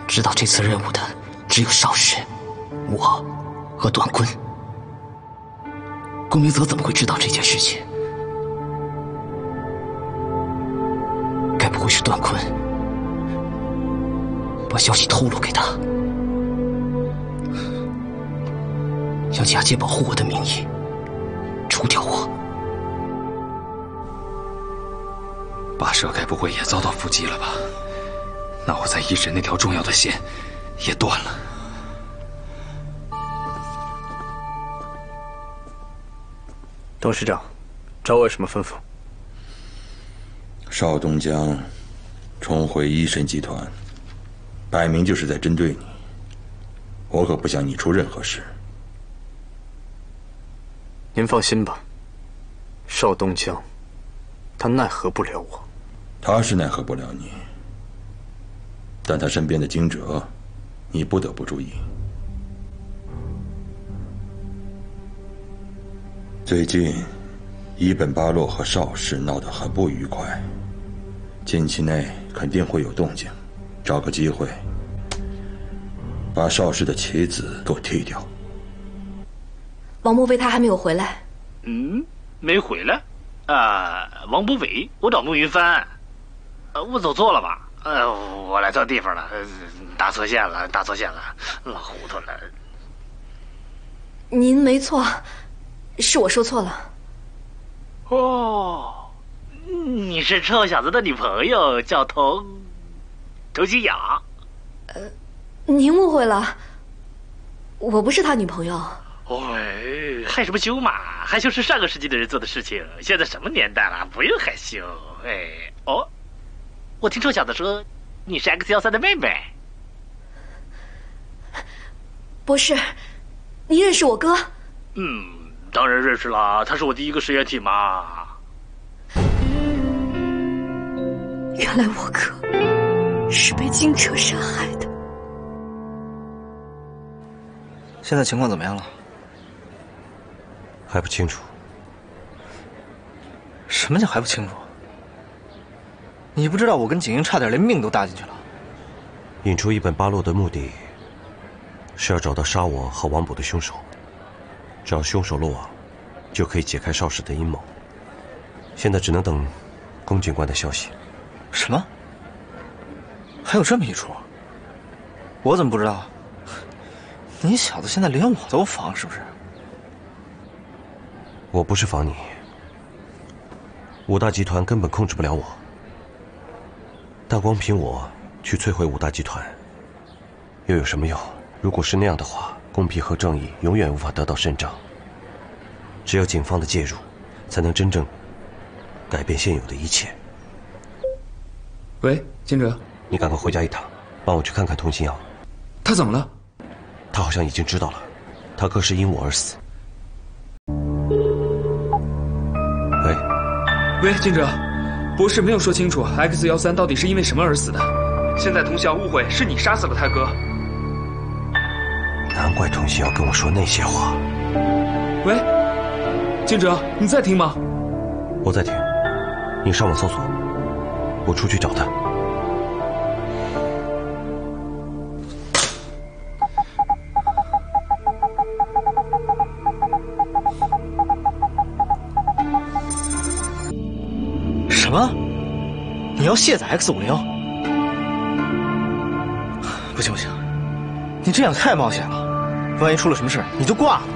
知道这次任务的只有邵氏、我和段坤。顾明泽怎么会知道这件事情？该不会是段坤把消息透露给他，要假借保护我的名义除掉我？ 跋涉该不会也遭到伏击了吧？那我在一审那条重要的线也断了。 董事长，找我有什么吩咐？ 邵东江重回一神集团，摆明就是在针对你。我可不想你出任何事。 您放心吧，邵东江，他奈何不了我。 他是奈何不了你，但他身边的惊蛰，你不得不注意。最近，伊本巴洛和邵氏闹得很不愉快，近期内肯定会有动静。找个机会，把邵氏的棋子给我剃掉。 王博伟他还没有回来。 没回来？王博伟，我找穆云帆。我走错了吧？我来错地方了，打错线了，老糊涂了。 您没错，是我说错了。 哦，你是臭小子的女朋友，叫佟新雅。 您误会了，我不是他女朋友。 害什么羞嘛？害羞是上个世纪的人做的事情，现在什么年代了，不用害羞。我听臭小子说你是 X13的妹妹。 不是，你认识我哥？ 当然认识了，他是我第一个实验体嘛。 原来我哥是被惊蛰杀害的。 现在情况怎么样了？ 还不清楚。 什么叫还不清楚？你不知道我跟景英差点连命都搭进去了。 引出一本巴洛的目的，是要找到杀我和王卜的凶手。只要凶手落网，就可以解开邵氏的阴谋。现在只能等龚警官的消息。 什么？还有这么一出？我怎么不知道？你小子现在连我都防，是不是？ 我不是防你，五大集团根本控制不了我。但光凭我去摧毁五大集团，又有什么用？如果是那样的话，公平和正义永远无法得到伸张。只有警方的介入，才能真正改变现有的一切。 喂，金哲， 你赶快回家一趟，帮我去看看佟新瑶。 他怎么了？ 他好像已经知道了，他哥是因我而死。 喂，金哲，博士没有说清楚 X13到底是因为什么而死的。现在佟新瑶误会是你杀死了他哥。 难怪佟新瑶跟我说那些话。 喂，金哲，你在听吗？ 我在听，你上网搜索，我出去找他。 什么？你要卸载 X50？不行不行，你这样太冒险了，万一出了什么事，你就挂了。